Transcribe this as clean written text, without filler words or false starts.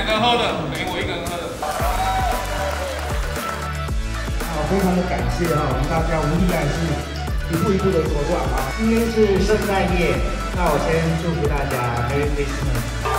个人喝的，等于我一个人喝的。 好，非常的感谢哈，我们大家，我们依然是一步一步的茁壮啊。今天是圣诞夜，那我先祝福大家 Merry Christmas。